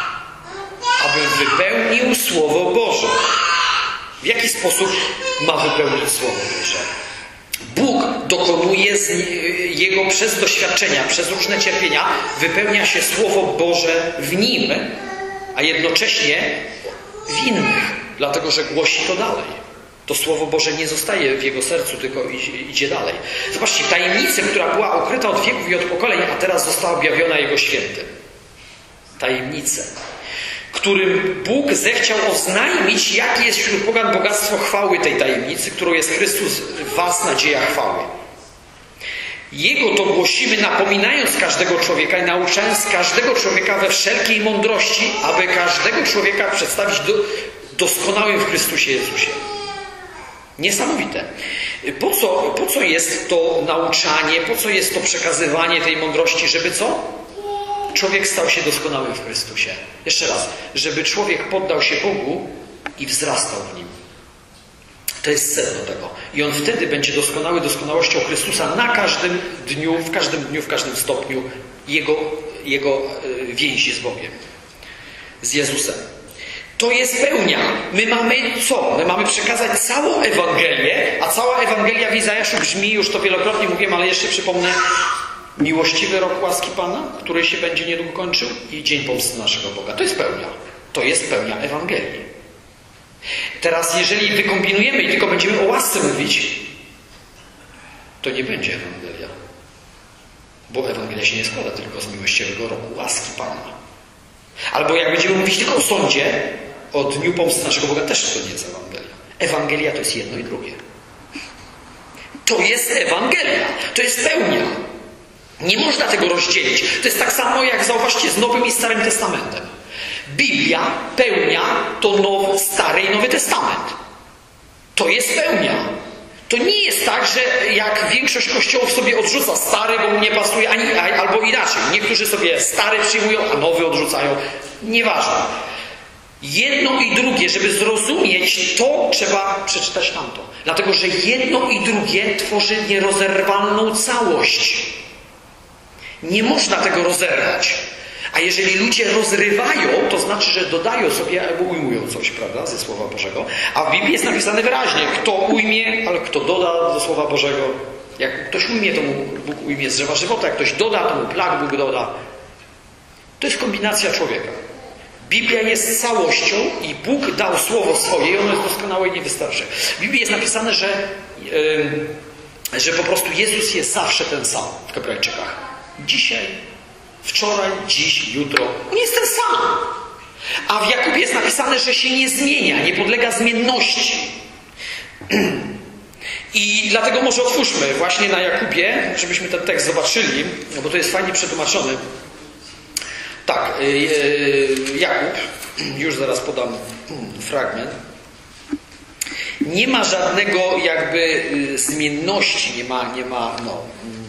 Aby wypełnił Słowo Boże. W jaki sposób ma wypełnić Słowo Boże? Bóg dokonuje Jego przez doświadczenia, przez różne cierpienia, wypełnia się Słowo Boże w Nim, a jednocześnie w innych, dlatego że głosi to dalej. To Słowo Boże nie zostaje w Jego sercu, tylko idzie dalej. Zobaczcie, tajemnicę, która była ukryta od wieków i od pokoleń, a teraz została objawiona Jego świętym. Tajemnicę, którym Bóg zechciał oznajmić, jakie jest wśród pogan bogactwo chwały tej tajemnicy, którą jest Chrystus w was, nadzieja chwały. Jego to głosimy, napominając każdego człowieka i nauczając każdego człowieka we wszelkiej mądrości, aby każdego człowieka przedstawić doskonałym w Chrystusie Jezusie. Niesamowite. Po co jest to nauczanie, po co jest to przekazywanie tej mądrości, żeby co? Człowiek stał się doskonałym w Chrystusie. Jeszcze raz, żeby człowiek poddał się Bogu i wzrastał w Nim. To jest sedno tego. I on wtedy będzie doskonały doskonałością Chrystusa na każdym dniu, w każdym stopniu Jego więzi z Bogiem. Z Jezusem. To jest pełnia. My mamy co? My mamy przekazać całą Ewangelię, a cała Ewangelia w Izajaszu brzmi, już to wielokrotnie mówiłem, ale jeszcze przypomnę, miłościwy rok łaski Pana, który się będzie niedługo kończył, i dzień pomsty naszego Boga. To jest pełnia. To jest pełnia Ewangelii. Teraz, jeżeli wykombinujemy i tylko będziemy o łasce mówić, to nie będzie Ewangelia. Bo Ewangelia się nie składa tylko z miłościwego roku łaski Pana. Albo jak będziemy mówić tylko o sądzie, o dniu pomsty naszego Boga, też to nie jest Ewangelia. Ewangelia to jest jedno i drugie. To jest Ewangelia. To jest pełnia. Nie można tego rozdzielić. To jest tak samo, jak zauważcie, z Nowym i Starym Testamentem. Biblia, pełnia, to Stary i Nowy Testament. To jest pełnia. To nie jest tak, że jak większość kościołów sobie odrzuca Stary, bo mu nie pasuje, albo inaczej. Niektórzy sobie Stary przyjmują, a Nowy odrzucają. Nieważne. Jedno i drugie, żeby zrozumieć to, trzeba przeczytać tamto. Dlatego, że jedno i drugie tworzy nierozerwalną całość. Nie można tego rozerwać. A jeżeli ludzie rozrywają, to znaczy, że dodają sobie albo ujmują coś, prawda, ze Słowa Bożego. A w Biblii jest napisane wyraźnie, kto ujmie, ale kto doda do Słowa Bożego. Jak ktoś ujmie, to mu Bóg ujmie z drzewa żywota. Jak ktoś doda, to mu plag Bóg doda. To jest kombinacja człowieka. Biblia jest całością i Bóg dał Słowo swoje i ono jest doskonałe i nie wystarczy. W Biblii jest napisane, że po prostu Jezus jest zawsze ten sam w Hebrajczykach. Dzisiaj, wczoraj, dziś, jutro. On jest ten sam. A w Jakubie jest napisane, że się nie zmienia, nie podlega zmienności. I dlatego może otwórzmy właśnie na Jakubie, żebyśmy ten tekst zobaczyli, no bo to jest fajnie przetłumaczony. Tak, Jakub, już zaraz podam fragment. Nie ma żadnego jakby zmienności, nie ma no.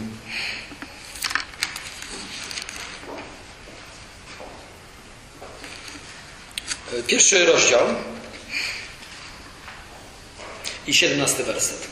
Pierwszy rozdział i 17 werset.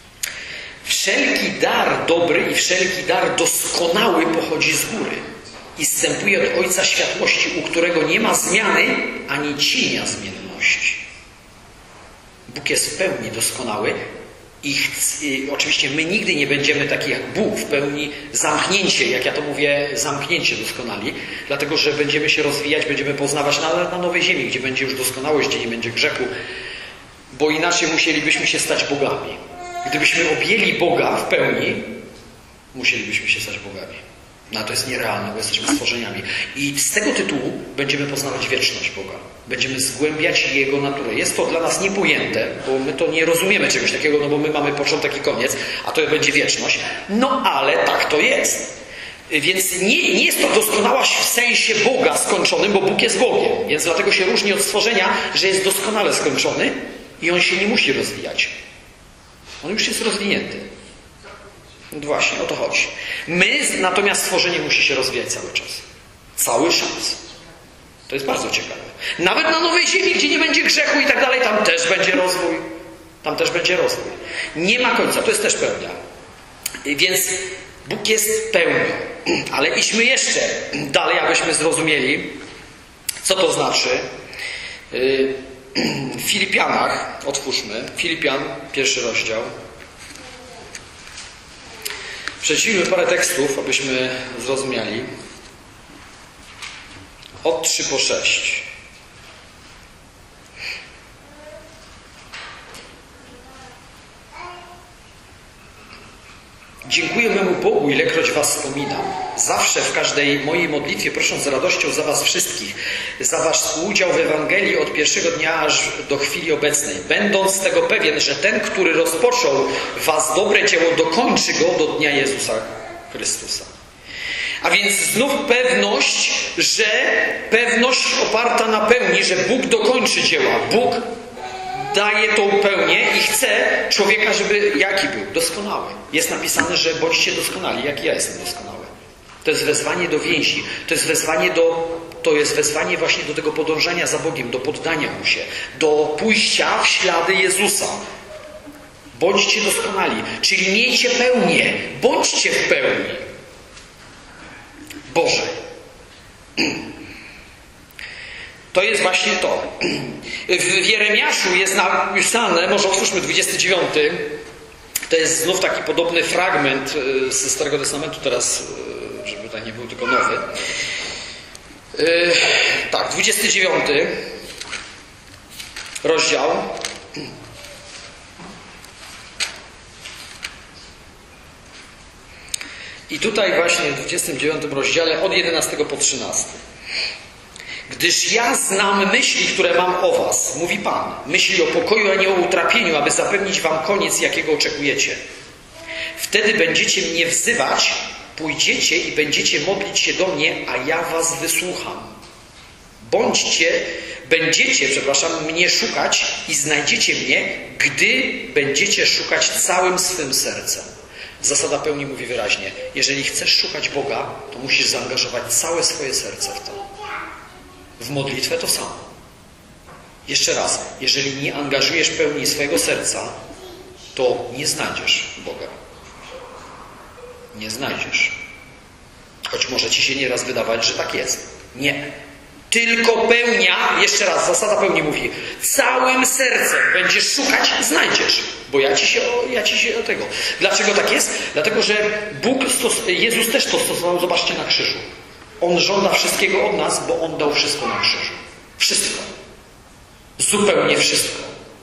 Wszelki dar dobry i wszelki dar doskonały pochodzi z góry. i zstępuje od Ojca światłości, u którego nie ma zmiany ani cienia zmienności. Bóg jest w pełni doskonały i oczywiście my nigdy nie będziemy taki jak Bóg, w pełni zamknięcie, jak ja to mówię, zamknięcie doskonali, dlatego że będziemy się rozwijać, będziemy poznawać na nowej ziemi, gdzie będzie już doskonałość, gdzie nie będzie grzechu, bo inaczej musielibyśmy się stać bogami. Gdybyśmy objęli Boga w pełni, musielibyśmy się stać bogami. No to jest nierealne, bo jesteśmy stworzeniami. I z tego tytułu będziemy poznawać wieczność Boga. Będziemy zgłębiać Jego naturę. Jest to dla nas niepojęte, bo my to nie rozumiemy czegoś takiego, no bo my mamy początek i koniec, a to będzie wieczność. No ale tak to jest. Więc nie jest to doskonałość w sensie Boga skończonym, bo Bóg jest Bogiem. Więc dlatego się różni od stworzenia, że jest doskonale skończony i On się nie musi rozwijać. On już jest rozwinięty. Właśnie, o to chodzi. My, natomiast stworzenie musi się rozwijać cały czas. Cały czas. To jest bardzo ciekawe. Nawet na nowej ziemi, gdzie nie będzie grzechu i tak dalej, tam też będzie rozwój. Tam też będzie rozwój. Nie ma końca, to jest też pełnia. Więc Bóg jest pełnią. Ale idźmy jeszcze dalej, abyśmy zrozumieli, co to znaczy. W Filipianach, otwórzmy, Filipian, 1 rozdział. Przeczytajmy parę tekstów, abyśmy zrozumieli. Od 3 po 6. Dziękuję memu Bogu, ilekroć was wspominam. Zawsze w każdej mojej modlitwie, prosząc z radością za was wszystkich, za wasz współudział w Ewangelii od pierwszego dnia aż do chwili obecnej. Będąc tego pewien, że ten, który rozpoczął was dobre dzieło, dokończy go do dnia Jezusa Chrystusa. A więc znów pewność oparta na pełni, że Bóg dokończy dzieła. Bóg daje tą pełnię i chce człowieka, żeby jaki był? Doskonały. Jest napisane, że bądźcie doskonali, jak ja jestem doskonały. To jest wezwanie do więzi. To jest wezwanie właśnie do tego podążania za Bogiem, do poddania Mu się, do pójścia w ślady Jezusa. Bądźcie doskonali, czyli miejcie pełnię. Bądźcie w pełni Bożej. To jest właśnie to. W Jeremiaszu jest napisane, może otwórzmy 29. To jest znów taki podobny fragment ze Starego Testamentu, teraz, żeby tutaj nie był tylko nowy. Tak, 29 rozdział. I tutaj właśnie w 29 rozdziale od 11 po 13. Gdyż ja znam myśli, które mam o was, mówi Pan. Myśli o pokoju, a nie o utrapieniu, aby zapewnić wam koniec, jakiego oczekujecie. Wtedy będziecie mnie wzywać, pójdziecie i będziecie modlić się do mnie, a ja was wysłucham. Będziecie mnie szukać i znajdziecie mnie, gdy będziecie szukać całym swym sercem. Zasada pełni mówi wyraźnie, jeżeli chcesz szukać Boga, to musisz zaangażować całe swoje serce w to. W modlitwę to samo. Jeszcze raz, jeżeli nie angażujesz pełni swojego serca, to nie znajdziesz Boga. Nie znajdziesz. Choć może ci się nieraz wydawać, że tak jest. Nie. Tylko pełnia, jeszcze raz, zasada pełni mówi, całym sercem będziesz szukać, znajdziesz. Bo ja ci się o tego. Dlaczego tak jest? Dlatego, że Jezus też to stosował, zobaczcie, na krzyżu. On żąda wszystkiego od nas, bo On dał wszystko na krzyżu. Wszystko. Zupełnie wszystko.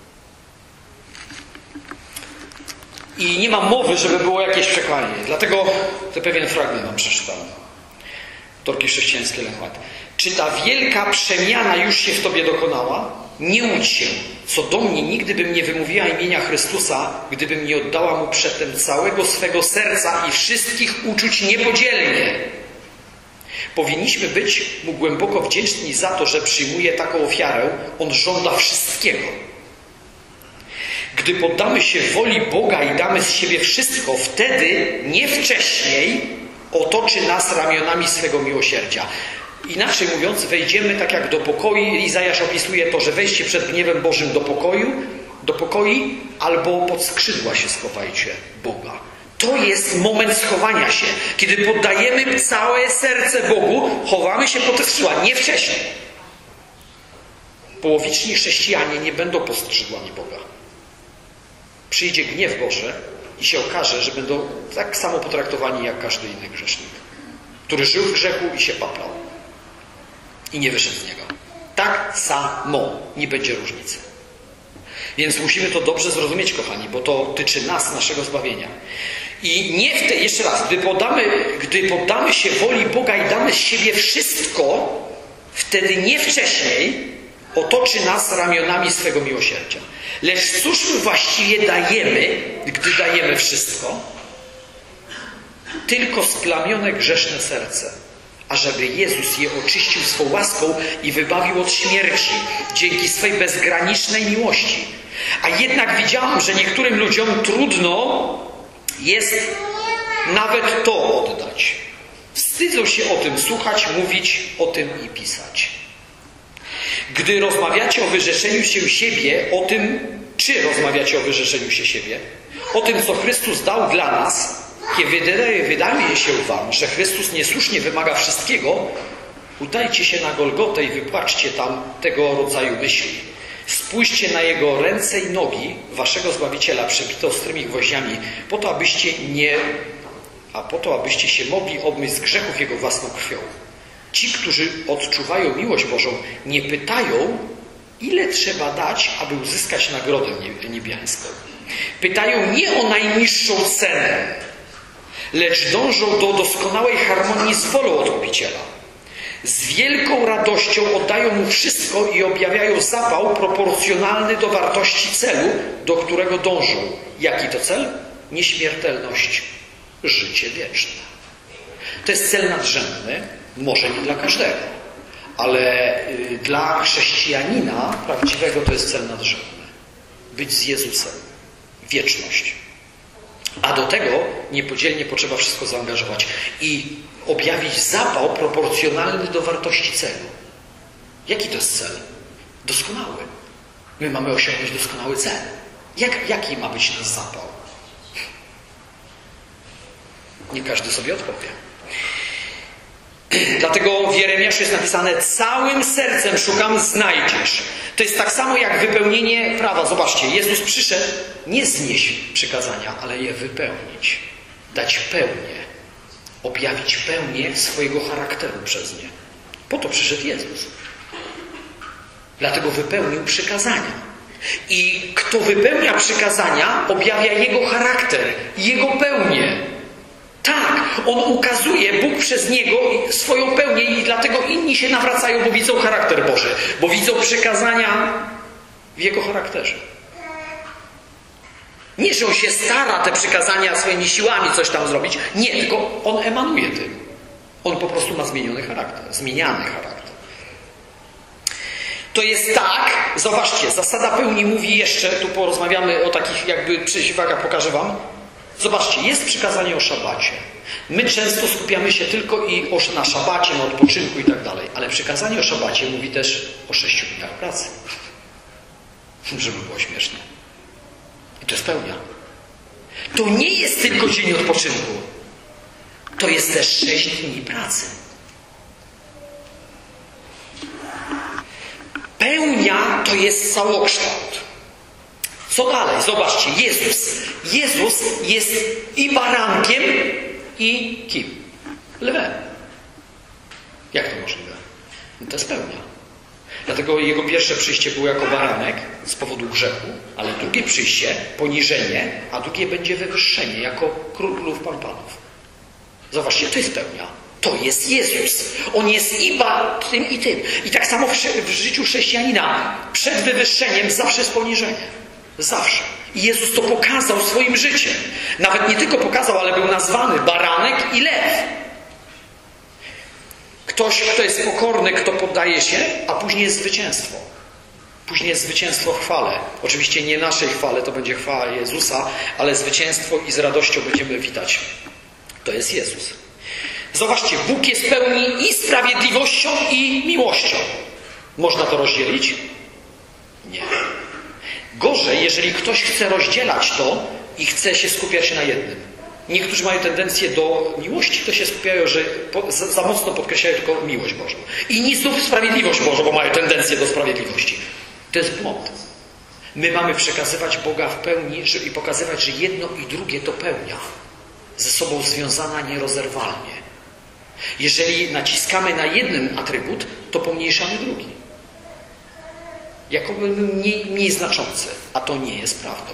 I nie ma mowy, żeby było jakieś przekłamanie. Dlatego pewien fragment wam przeczytam. Torki chrześcijańskie Lechmat. Czy ta wielka przemiana już się w tobie dokonała? Nie łudź się. Co do mnie, nigdy bym nie wymówiła imienia Chrystusa, gdybym nie oddała Mu przedtem całego swego serca i wszystkich uczuć niepodzielnie. Powinniśmy być Mu głęboko wdzięczni za to, że przyjmuje taką ofiarę. On żąda wszystkiego. Gdy poddamy się woli Boga i damy z siebie wszystko, wtedy, nie wcześniej, otoczy nas ramionami swego miłosierdzia. Inaczej mówiąc, wejdziemy tak jak do pokoju. Izajasz opisuje to, że wejście przed gniewem Bożym do pokoi, albo pod skrzydła się schowajcie Boga. To jest moment schowania się. Kiedy poddajemy całe serce Bogu, chowamy się po te skrzydła, nie wcześniej. Połowiczni chrześcijanie nie będą pod skrzydłami Boga. Przyjdzie gniew Boży i się okaże, że będą tak samo potraktowani jak każdy inny grzesznik, który żył w grzechu i się paplał i nie wyszedł z niego. Tak samo nie będzie różnicy. Więc musimy to dobrze zrozumieć, kochani, bo to tyczy nas, naszego zbawienia. I nie wtedy, jeszcze raz, gdy poddamy się woli Boga i damy z siebie wszystko, wtedy nie wcześniej otoczy nas ramionami swego miłosierdzia. Lecz cóż my właściwie dajemy, gdy dajemy wszystko? Tylko splamione grzeszne serce, ażeby Jezus je oczyścił swą łaską i wybawił od śmierci dzięki swej bezgranicznej miłości. A jednak widziałam, że niektórym ludziom trudno jest nawet to oddać. Wstydzą się o tym słuchać, mówić o tym i pisać. Gdy rozmawiacie o wyrzeczeniu się siebie, o tym, czy rozmawiacie o wyrzeczeniu się siebie, o tym, co Chrystus dał dla nas, kiedy wydaje się wam, że Chrystus niesłusznie wymaga wszystkiego, udajcie się na Golgotę i wypłaczcie tam tego rodzaju myśli. Spójrzcie na Jego ręce i nogi, waszego Zbawiciela, przebite ostrymi gwoździami, po to, abyście się mogli obmyć z grzechów Jego własną krwią. Ci, którzy odczuwają miłość Bożą, nie pytają, ile trzeba dać, aby uzyskać nagrodę niebiańską. Pytają nie o najniższą cenę, lecz dążą do doskonałej harmonii z wolą Odkupiciela. Z wielką radością oddają Mu wszystko i objawiają zapał proporcjonalny do wartości celu, do którego dążą. Jaki to cel? Nieśmiertelność, życie wieczne. To jest cel nadrzędny, może nie dla każdego, ale dla chrześcijanina prawdziwego to jest cel nadrzędny. Być z Jezusem. Wieczność. A do tego niepodzielnie potrzeba wszystko zaangażować i objawić zapał proporcjonalny do wartości celu. Jaki to jest cel? Doskonały. My mamy osiągnąć doskonały cel. Jaki ma być nasz zapał? Nie każdy sobie odpowie. Dlatego w Jeremiaszu jest napisane: całym sercem szukam, znajdziesz. To jest tak samo jak wypełnienie prawa. Zobaczcie, Jezus przyszedł nie znieść przykazania, ale je wypełnić. Dać pełnię. Objawić pełnię swojego charakteru przez nie. Po to przyszedł Jezus. Dlatego wypełnił przykazania. I kto wypełnia przykazania, objawia Jego charakter, Jego pełnię. Tak, On ukazuje, Bóg przez Niego swoją pełnię i dlatego inni się nawracają, bo widzą charakter Boży. Bo widzą przykazania w Jego charakterze. Nie, że On się stara te przykazania swoimi siłami coś tam zrobić. Nie, tylko On emanuje tym. On po prostu ma zmieniony charakter. Zmieniany charakter. To jest tak, zobaczcie, zasada pełni mówi jeszcze, tu porozmawiamy o takich jakby przeciwwagach, pokażę wam. Zobaczcie, jest przykazanie o szabacie. My często skupiamy się tylko na szabacie, na odpoczynku i tak dalej. Ale przykazanie o szabacie mówi też o 6 dniach pracy. Żeby było śmiesznie. I to spełnia. To nie jest tylko dzień odpoczynku. To jest też 6 dni pracy. Pełnia to jest całokształt. Co dalej? Zobaczcie, Jezus jest i barankiem, i kim? Lwem. Jak to możliwe? No to spełnia. Dlatego Jego pierwsze przyjście było jako baranek z powodu grzechu, ale drugie przyjście, poniżenie, a drugie będzie wywyższenie jako król królów, pan panów. Zobaczcie, to jest pełnia. To jest Jezus. On jest i tym, i tym. I tak samo w życiu chrześcijanina przed wywyższeniem zawsze jest poniżenie. Zawsze. I Jezus to pokazał swoim życiem. Nawet nie tylko pokazał, ale był nazwany baranek i lew. Ktoś, kto jest pokorny, kto poddaje się, a później jest zwycięstwo. Później jest zwycięstwo w chwale. Oczywiście nie naszej chwale, to będzie chwała Jezusa, ale zwycięstwo i z radością będziemy witać. To jest Jezus. Zobaczcie, Bóg jest pełni i sprawiedliwością, i miłością. Można to rozdzielić? Nie. Gorzej, jeżeli ktoś chce rozdzielać to i chce się skupiać na jednym. Niektórzy mają tendencję do miłości, to się skupiają, że za mocno podkreślają tylko miłość Bożą. Inni znów sprawiedliwość Bożą, bo mają tendencję do sprawiedliwości. To jest błąd. My mamy przekazywać Boga w pełni i pokazywać, że jedno i drugie to pełnia. Ze sobą związana nierozerwalnie. Jeżeli naciskamy na jeden atrybut, to pomniejszamy drugi. Jakoby mniej znaczący. A to nie jest prawdą.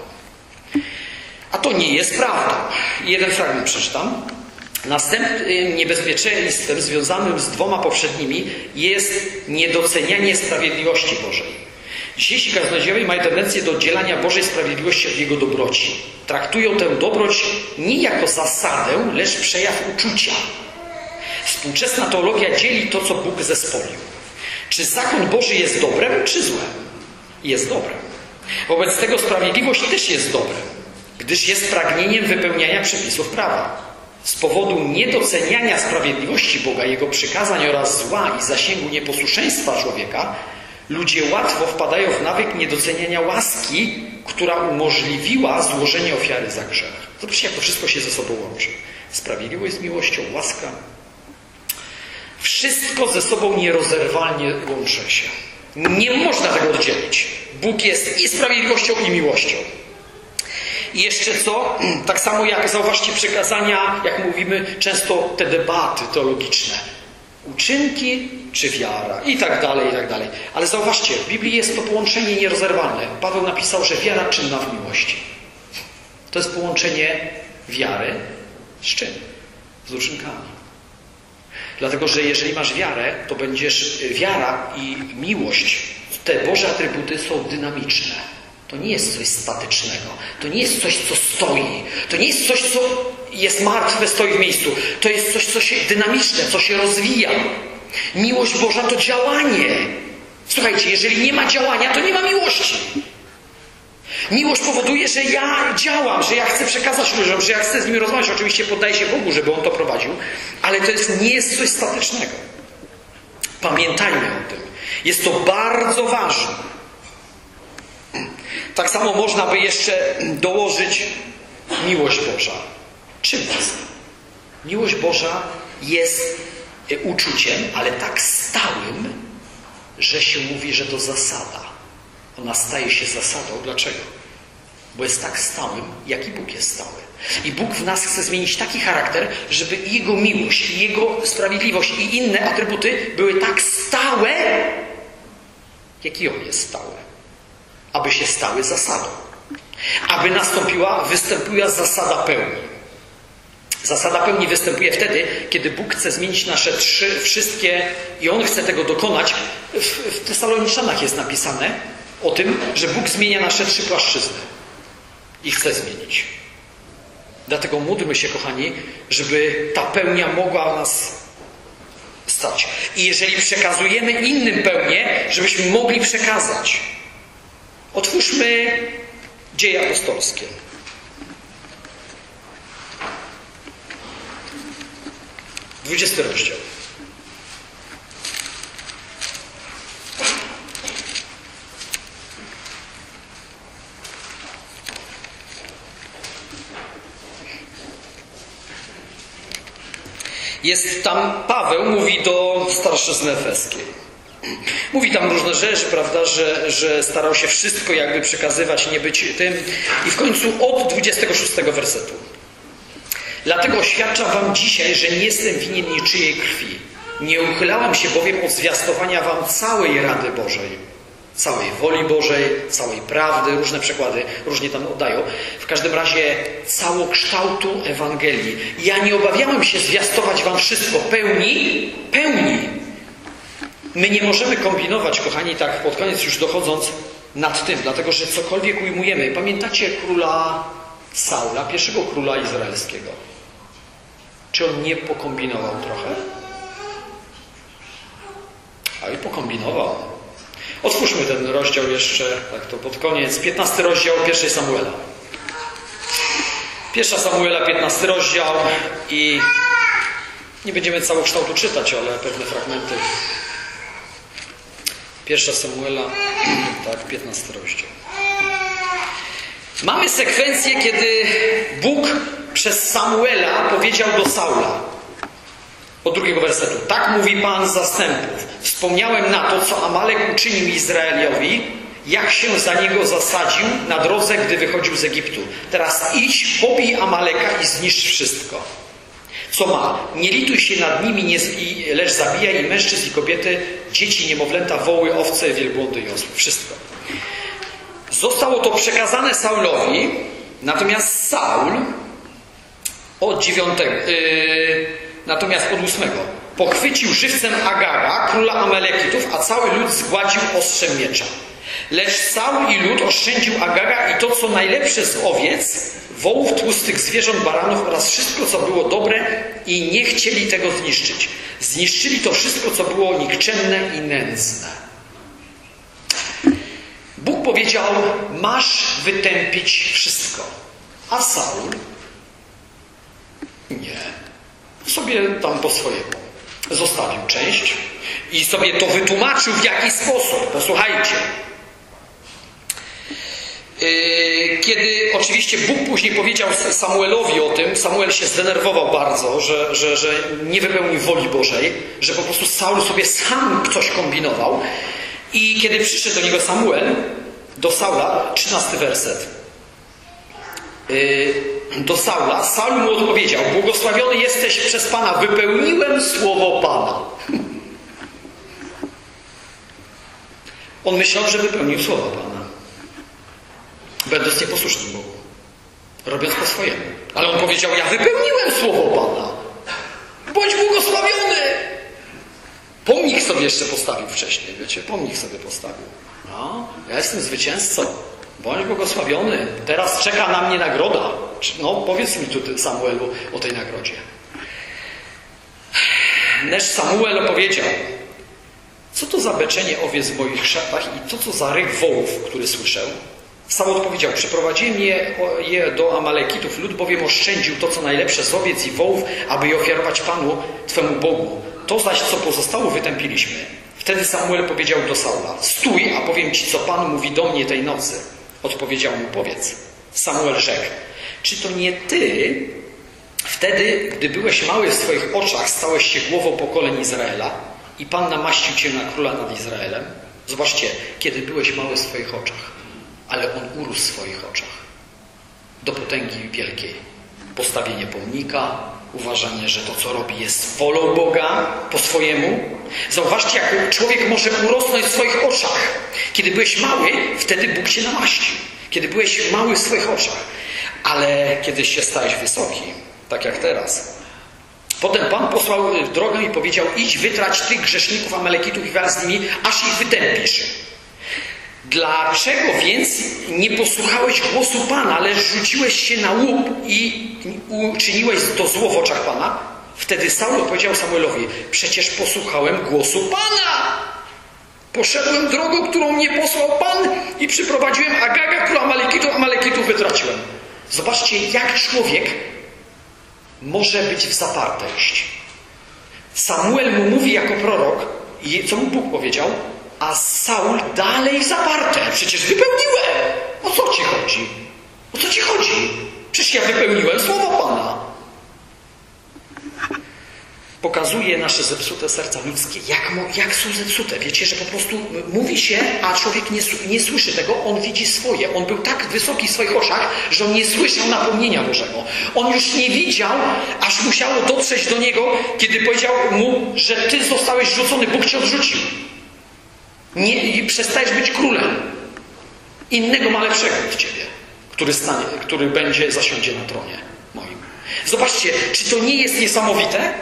A to nie jest prawdą. Jeden fragment przeczytam. Następnym niebezpieczeństwem związanym z dwoma poprzednimi jest niedocenianie sprawiedliwości Bożej. Dzisiejsi kaznodziejowie mają tendencję do oddzielania Bożej sprawiedliwości od Jego dobroci. Traktują tę dobroć nie jako zasadę, lecz przejaw uczucia. Współczesna teologia dzieli to, co Bóg zespolił. Czy zakon Boży jest dobrem, czy złem? Jest dobrem. Wobec tego sprawiedliwość też jest dobrem, gdyż jest pragnieniem wypełniania przepisów prawa. Z powodu niedoceniania sprawiedliwości Boga, Jego przykazań oraz zła i zasięgu nieposłuszeństwa człowieka, ludzie łatwo wpadają w nawyk niedoceniania łaski, która umożliwiła złożenie ofiary za grzech. Zobaczcie, jak to wszystko się ze sobą łączy. Sprawiedliwość z miłością, łaska. Wszystko ze sobą nierozerwalnie łączy się. Nie można tego oddzielić. Bóg jest i sprawiedliwością, i miłością. I jeszcze co? Tak samo jak, zauważcie, przykazania, jak mówimy, często te debaty teologiczne. Uczynki czy wiara? I tak dalej, i tak dalej. Ale zauważcie, w Biblii jest to połączenie nierozerwalne. Paweł napisał, że wiara czynna w miłości. To jest połączenie wiary z czym? Z uczynkami. Dlatego, że jeżeli masz wiarę, to będziesz... Wiara i miłość, te Boże atrybuty są dynamiczne. To nie jest coś statycznego. To nie jest coś, co stoi. To nie jest coś, co jest martwe, stoi w miejscu. To jest coś, co się dynamiczne, co się rozwija. Miłość Boża to działanie. Słuchajcie, jeżeli nie ma działania, to nie ma miłości. Miłość powoduje, że ja działam, że ja chcę przekazać ludziom, że ja chcę z nimi rozmawiać. Oczywiście poddaję się Bogu, żeby On to prowadził, ale to nie jest coś statycznego. Pamiętajmy o tym. Jest to bardzo ważne. Tak samo można by jeszcze dołożyć miłość Boża. Czym jest? Miłość Boża jest uczuciem, ale tak stałym, że się mówi, że to zasada. Ona staje się zasadą. Dlaczego? Bo jest tak stałym, jak i Bóg jest stały. I Bóg w nas chce zmienić taki charakter, żeby i Jego miłość, i Jego sprawiedliwość, i inne atrybuty były tak stałe, jak i On jest stały. Aby się stały zasadą. Aby wystąpiła zasada pełni. Zasada pełni występuje wtedy, kiedy Bóg chce zmienić nasze wszystkie i On chce tego dokonać. W Tesaloniczanach jest napisane o tym, że Bóg zmienia nasze 3 płaszczyzny. I chce zmienić. Dlatego módlmy się, kochani, żeby ta pełnia mogła nas stać. I jeżeli przekazujemy innym pełnię, żebyśmy mogli przekazać. Otwórzmy Dzieje apostolskie. XX rozdział. Jest tam, Paweł mówi do starszyzny efeskiej. Mówi tam różne rzeczy, prawda, że starał się wszystko jakby przekazywać, nie być tym. I w końcu od 26 wersetu. Dlatego oświadczam wam dzisiaj, że nie jestem winien niczyjej krwi. Nie uchylałem się bowiem od zwiastowania wam całej rady Bożej. Całej woli Bożej, całej prawdy, różne przekłady różnie tam oddają. W każdym razie całokształtu Ewangelii. Ja nie obawiałem się zwiastować wam wszystko pełni. My nie możemy kombinować, kochani, tak pod koniec już dochodząc nad tym, dlatego że cokolwiek ujmujemy. Pamiętacie króla Saula, pierwszego króla izraelskiego? Czy on nie pokombinował trochę? A i pokombinował. Otwórzmy ten rozdział jeszcze, tak to pod koniec. 15 rozdział 1 Samuela. 1 Samuela, 15 rozdział i nie będziemy całokształtu czytać, ale pewne fragmenty. 1 Samuela, tak, 15 rozdział. Mamy sekwencję, kiedy Bóg przez Samuela powiedział do Saula, od 2 wersetu, tak mówi Pan zastępów, wspomniałem na to, co Amalek uczynił Izraelowi, jak się za niego zasadził na drodze, gdy wychodził z Egiptu. Teraz idź, pobij Amaleka i zniszcz wszystko, co ma. Nie lituj się nad nimi, lecz zabijaj i mężczyzn, i kobiety, dzieci, niemowlęta, woły, owce, wielbłądy i osły. Wszystko. Zostało to przekazane Saulowi, natomiast Saul od 8 pochwycił żywcem Agaga, króla Amalekitów, a cały lud zgładził ostrzem miecza. Lecz Saul i lud oszczędził Agaga i to, co najlepsze z owiec, wołów, tłustych zwierząt, baranów oraz wszystko, co było dobre, i nie chcieli tego zniszczyć. Zniszczyli to wszystko, co było nikczemne i nędzne. Bóg powiedział, masz wytępić wszystko. A Saul nie. Sobie tam po swojemu. Zostawił część i sobie to wytłumaczył, w jaki sposób. Posłuchajcie. Kiedy oczywiście Bóg później powiedział Samuelowi o tym, Samuel się zdenerwował bardzo, że nie wypełnił woli Bożej, że po prostu Saul sobie sam coś kombinował. I kiedy przyszedł do niego Samuel, do Saula, 13 werset, do Saula, Saul mu odpowiedział, błogosławiony jesteś przez Pana, wypełniłem słowo Pana. On myślał, że wypełnił słowo Pana, będąc nieposłusznym Bogu, robiąc po swojemu. Ale on powiedział, ja wypełniłem słowo Pana. Bądź błogosławiony. Pomnik sobie jeszcze postawił wcześniej, wiecie, pomnik sobie postawił. No, ja jestem zwycięzcą. Bądź błogosławiony. Teraz czeka na mnie nagroda. No, powiedz mi tu, Samuelu, o tej nagrodzie. Lecz Samuel opowiedział, co to za beczenie owiec w moich szatach i to co za ryk wołów, który słyszę. Saul odpowiedział, przyprowadziłem je do Amalekitów, lud bowiem oszczędził to, co najlepsze z owiec i wołów, aby je ofiarować Panu, Twemu Bogu. To zaś, co pozostało, wytępiliśmy. Wtedy Samuel powiedział do Saula, stój, a powiem Ci, co Pan mówi do mnie tej nocy. Odpowiedział mu, powiedz. Samuel rzekł, czy to nie Ty wtedy, gdy byłeś mały w swoich oczach, stałeś się głową pokoleń Izraela i Pan namaścił Cię na króla nad Izraelem? Zobaczcie, kiedy byłeś mały w swoich oczach, ale on urósł w swoich oczach do potęgi wielkiej. Postawienie pomnika, uważanie, że to, co robi, jest wolą Boga po swojemu. Zauważcie, jak człowiek może urosnąć w swoich oczach. Kiedy byłeś mały, wtedy Bóg Cię namaścił. Kiedy byłeś mały w swoich oczach. Ale kiedy się stałeś wysoki, tak jak teraz. Potem Pan posłał w drogę i powiedział, idź wytrać tych grzeszników Amalekitów i walcz z nimi, aż ich wytępisz. Dlaczego więc nie posłuchałeś głosu Pana, lecz rzuciłeś się na łup i uczyniłeś to zło w oczach Pana? Wtedy Saul odpowiedział Samuelowi, przecież posłuchałem głosu Pana. Poszedłem drogą, którą mnie posłał Pan i przyprowadziłem Agaga, króla Amalekitów wytraciłem. Zobaczcie, jak człowiek może być w zapartość. Samuel mu mówi jako prorok, i co mu Bóg powiedział? A Saul dalej zaparte. Przecież wypełniłem. O co Ci chodzi? O co Ci chodzi? Przecież ja wypełniłem słowo Pana. Pokazuje nasze zepsute serca ludzkie, jak są zepsute. Wiecie, że po prostu mówi się, a człowiek nie słyszy tego, on widzi swoje. On był tak wysoki w swoich oczach, że on nie słyszał napomnienia Bożego. On już nie widział, aż musiało dotrzeć do niego, kiedy powiedział mu, że Ty zostałeś rzucony, Bóg Cię odrzucił. I przestajesz być królem. Innego ma lepszego od Ciebie, który zasiądzie na tronie moim. Zobaczcie, czy to nie jest niesamowite?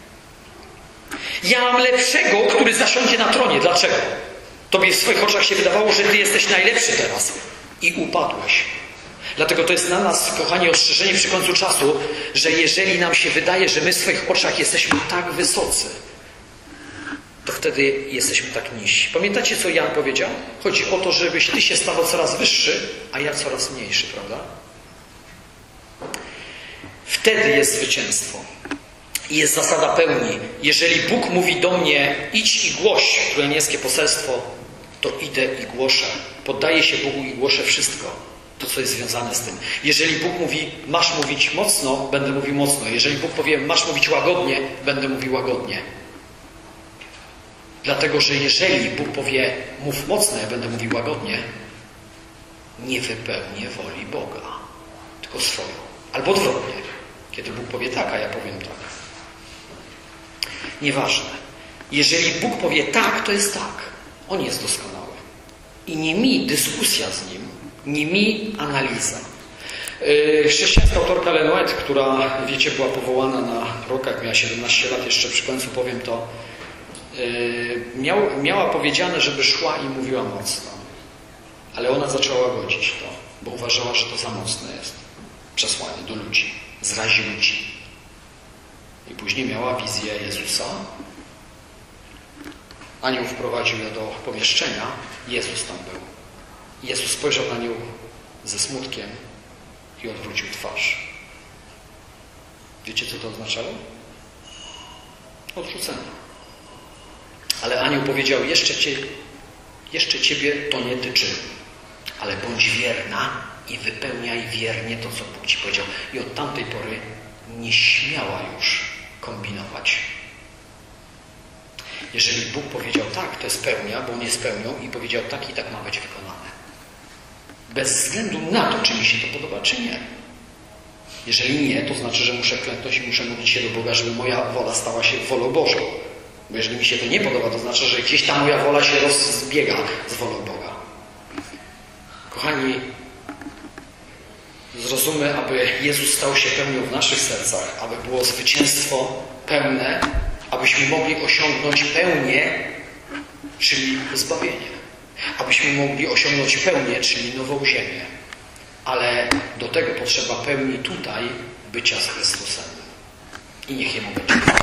Ja mam lepszego, który zasiądzie na tronie. Dlaczego? Tobie w swoich oczach się wydawało, że Ty jesteś najlepszy teraz. I upadłeś. Dlatego to jest na nas, kochani, ostrzeżenie przy końcu czasu, że jeżeli nam się wydaje, że my w swoich oczach jesteśmy tak wysocy, to wtedy jesteśmy tak niżsi. Pamiętacie, co Jan powiedział? Chodzi o to, żebyś Ty się stawał coraz wyższy, a ja coraz mniejszy, prawda? Wtedy jest zwycięstwo. I jest zasada pełni. Jeżeli Bóg mówi do mnie, idź i głoś królewskie poselstwo, to idę i głoszę. Poddaję się Bogu i głoszę wszystko. To, co jest związane z tym. Jeżeli Bóg mówi, masz mówić mocno, będę mówił mocno. Jeżeli Bóg powie, masz mówić łagodnie, będę mówił łagodnie. Dlatego, że jeżeli Bóg powie, mów mocno, ja będę mówił łagodnie, nie wypełnię woli Boga, tylko swoją. Albo odwrotnie. Kiedy Bóg powie tak, a ja powiem tak. Nieważne. Jeżeli Bóg powie tak, to jest tak. On jest doskonały. I nie mi dyskusja z Nim, nie mi analiza. Chrześcijańska autorka Ellen White, która, wiecie, była powołana na proroka, jak miała 17 lat, jeszcze przy końcu powiem to, miała powiedziane, żeby szła i mówiła mocno. Ale ona zaczęła godzić to, bo uważała, że to za mocne jest przesłanie do ludzi. Zrazi ludzi. I później miała wizję Jezusa. Anioł wprowadził ją do pomieszczenia. Jezus tam był. Jezus spojrzał na nią ze smutkiem i odwrócił twarz. Wiecie, co to oznaczało? Odrzucenie. Ale anioł powiedział, jeszcze ciebie to nie tyczy, ale bądź wierna i wypełniaj wiernie to, co Bóg ci powiedział. I od tamtej pory nie śmiała już kombinować. Jeżeli Bóg powiedział tak, to spełnia, bo nie spełnią i powiedział tak i tak ma być wykonane. Bez względu na to, czy mi się to podoba, czy nie. Jeżeli nie, to znaczy, że muszę klęknąć i muszę mówić się do Boga, żeby moja wola stała się wolą Bożą. Bo jeżeli mi się to nie podoba, to znaczy, że gdzieś ta moja wola się rozbiega z wolą Boga. Kochani, zrozummy, aby Jezus stał się pełnią w naszych sercach, aby było zwycięstwo pełne, abyśmy mogli osiągnąć pełnię, czyli zbawienie. Abyśmy mogli osiągnąć pełnię, czyli nową ziemię. Ale do tego potrzeba pełni tutaj bycia z Chrystusem. I niech Jemu będzie.